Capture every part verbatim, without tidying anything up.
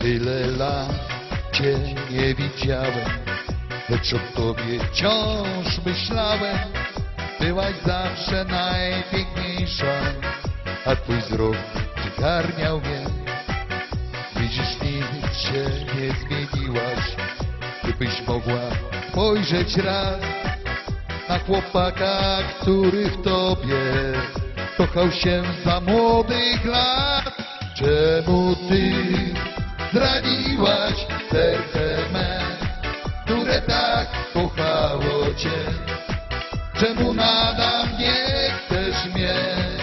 Tyle lat cię nie widziałem, lecz o tobie wciąż myślałem. Byłaś zawsze najpiękniejsza, a twój wzrok przygarniał mnie. Widzisz, nic się nie zmieniłaś, gdybyś mogła spojrzeć raz na chłopaka, który w tobie kochał się za młodych lat. Czemu ty zraniłaś serce me, które tak kochało cię? Czemu nadal nie chcesz mnie?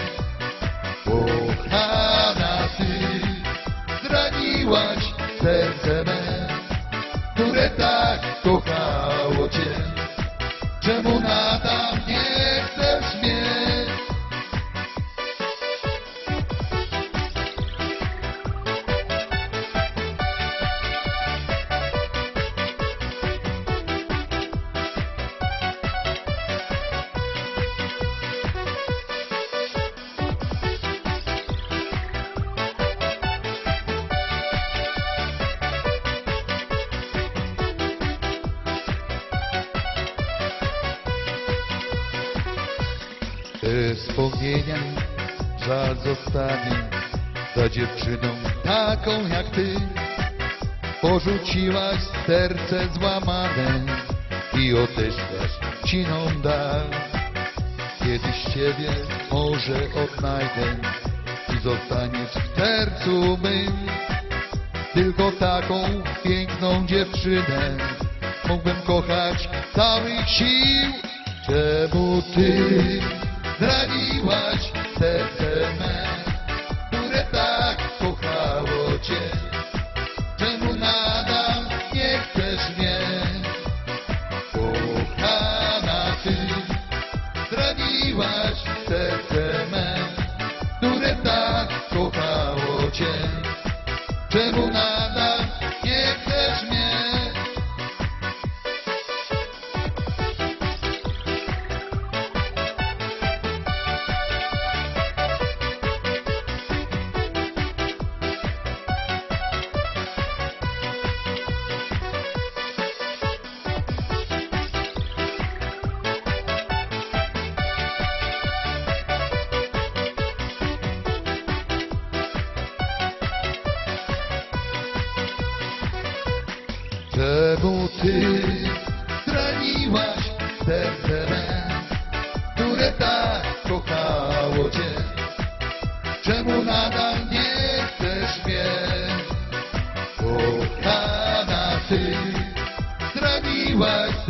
Kochana, ty zraniłaś serce me, które tak kochało cię. Czemu nadal nie chcesz mnie? Te wspomnienia żal zostanie za dziewczyną taką jak ty. Porzuciłaś serce złamane i odeszłaś w ciną dal. Kiedyś ciebie może odnajdę i zostaniesz w sercu mym. Tylko taką piękną dziewczynę mógłbym kochać całych sił. Czemu ty zraniłaś serce me, które tak kochało cię? Czemu nadal nie chcesz mnie? Kochana, ty zraniłaś serce me, które tak kochało cię. Czemu nadal nie chcesz mnie? Czemu ty zraniłaś serce me, które tak kochało cię? Czemu nadal nie chcesz mnie? Kochana, ty zraniłaś